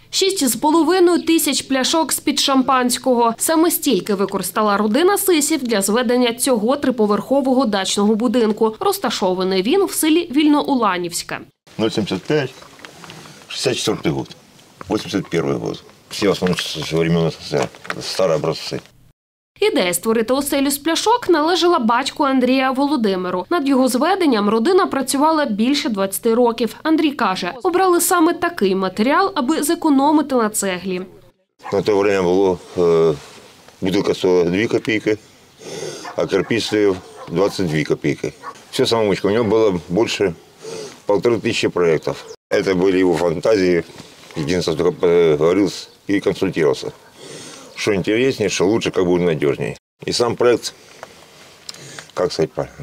6,5 тисяч пляшок з-під шампанського. Саме стільки використала родина Сисів для зведення цього триповерхового дачного будинку. Розташований він в селі Вільноуланівське. 0,75, 64 год, 81 год. Всі в основному з времен СССР, старі образці. Ідея створити оселю з пляшок належала батьку Андрія Володимиру. Над його зведенням родина працювала більше 20 років. Андрій каже, обрали саме такий матеріал, аби зекономити на цеглі. На те час було бутилка стоїла 2 копійки, а кирпич стоїв 22 копійки. Все самоучка. У нього було більше 1500 проєктів. Це були його фантазії. Єдине, що говорив і консультувався. Что интереснее, что лучше, как будет надежнее. И сам проект, как сказать правильно,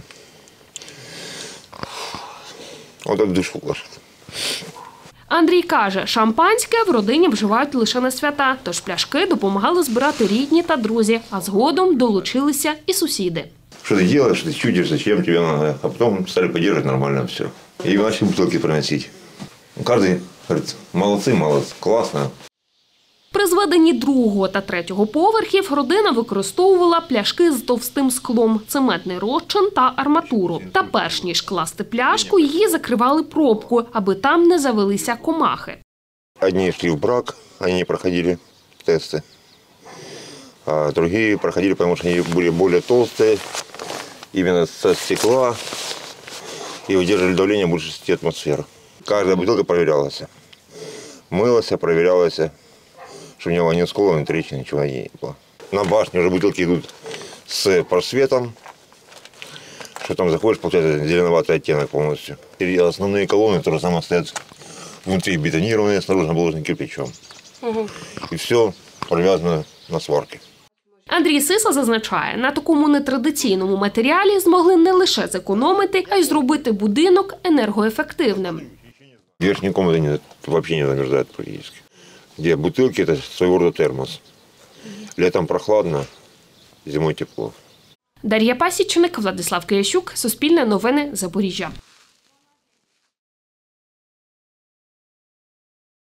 он так душу ложит. Андрій каже, шампанське в родині вживають лише на свята, тож пляшки допомагали збирати рідні та друзі, а згодом долучилися і сусіди. Что ты делаешь, ты чудишь, зачем тебе надо, а потом стали поддерживать нормально все. И начали бутылки приносить. Каждый говорит, молодцы, классно. При зведенні другого та третього поверхів родина використовувала пляшки з товстим склом, цементний розчин та арматуру. Та перш ніж класти пляшку, її закривали пробкою, аби там не завелися комахи. Одни шли в брак, они не проходили тесты, а другие проходили, потому что они были более толстые, именно со стекла, и выдерживали давление больше 6 атмосфер. Каждая бутылка проверялась, мылась, проверялась, чтобы не было ни скола, ни трещин, ничего не было. На башне уже бутылки идут с просветом, что там заходишь, получается зеленоватый оттенок полностью. И основные колонны тоже самое стоят внутри бетонированные, снаружи наложены кирпичом. И все привязано на сварке. Андрій Сиса зазначає, на такому нетрадиційному матеріалі змогли не лише зекономити, а й зробити будинок енергоефективним. Верхние комнаты вообще не замерзают практически. Где бутылки – это своего рода термос. Летом прохладно, зимой тепло. Дар'я Пасічник, Владислав Киящук, Суспільне новини, Запоріжжя.